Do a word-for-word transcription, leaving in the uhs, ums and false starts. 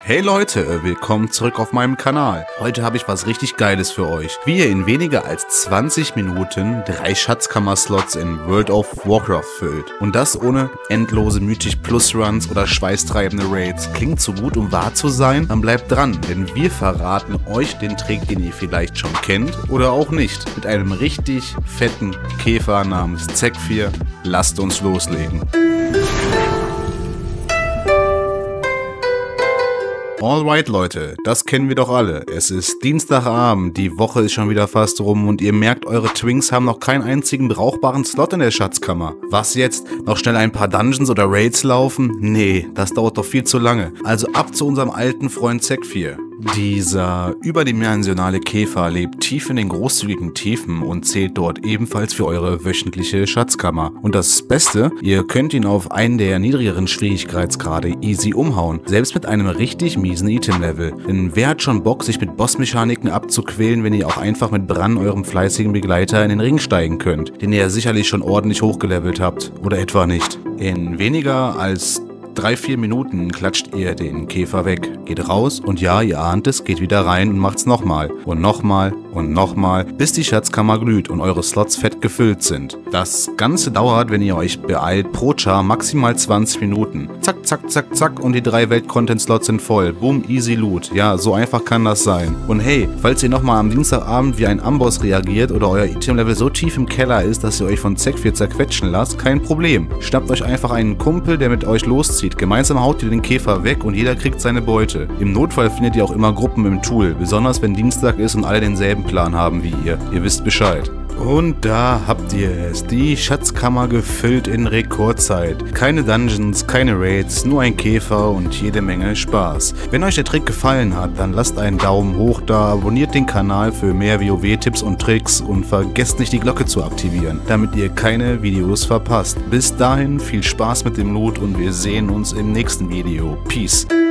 Hey Leute, willkommen zurück auf meinem Kanal. Heute habe ich was richtig Geiles für euch. Wie ihr in weniger als zwanzig Minuten drei Schatzkammer-Slots in World of Warcraft füllt. Und das ohne endlose Mythic-Plus-Runs oder schweißtreibende Raids. Klingt so gut, um wahr zu sein? Dann bleibt dran, denn wir verraten euch den Trick, den ihr vielleicht schon kennt oder auch nicht. Mit einem richtig fetten Käfer namens Zekfir. Lasst uns loslegen. Alright Leute, das kennen wir doch alle. Es ist Dienstagabend, die Woche ist schon wieder fast rum und ihr merkt, eure Twinks haben noch keinen einzigen brauchbaren Slot in der Schatzkammer. Was jetzt? Noch schnell ein paar Dungeons oder Raids laufen? Nee, das dauert doch viel zu lange. Also ab zu unserem alten Freund Zekfir. Dieser überdimensionale Käfer lebt tief in den großzügigen Tiefen und zählt dort ebenfalls für eure wöchentliche Schatzkammer. Und das Beste, ihr könnt ihn auf einen der niedrigeren Schwierigkeitsgrade easy umhauen, selbst mit einem richtig miesen Item-Level. Denn wer hat schon Bock, sich mit Bossmechaniken abzuquälen, wenn ihr auch einfach mit Bran, eurem fleißigen Begleiter, in den Ring steigen könnt, den ihr sicherlich schon ordentlich hochgelevelt habt, oder etwa nicht. In weniger als drei, vier Minuten klatscht ihr den Käfer weg, geht raus und ja, ihr ahnt es, geht wieder rein und macht's nochmal und nochmal und nochmal, bis die Schatzkammer glüht und eure Slots fett gefüllt sind. Das Ganze dauert, wenn ihr euch beeilt, pro Char maximal zwanzig Minuten. Zack, zack, zack, zack und die drei Welt-Content-Slots sind voll. Boom, easy loot. Ja, so einfach kann das sein. Und hey, falls ihr nochmal am Dienstagabend wie ein Amboss reagiert oder euer Item-Level so tief im Keller ist, dass ihr euch von Zekfir zerquetschen lasst, kein Problem. Schnappt euch einfach einen Kumpel, der mit euch loszieht. Gemeinsam haut ihr den Käfer weg und jeder kriegt seine Beute. Im Notfall findet ihr auch immer Gruppen im Tool, besonders wenn Dienstag ist und alle denselben Plan haben wie ihr. Ihr wisst Bescheid. Und da habt ihr es, die Schatzkammer gefüllt in Rekordzeit. Keine Dungeons, keine Raids, nur ein Käfer und jede Menge Spaß. Wenn euch der Trick gefallen hat, dann lasst einen Daumen hoch da, abonniert den Kanal für mehr WoW-Tipps und Tricks und vergesst nicht die Glocke zu aktivieren, damit ihr keine Videos verpasst. Bis dahin viel Spaß mit dem Loot und wir sehen uns im nächsten Video. Peace.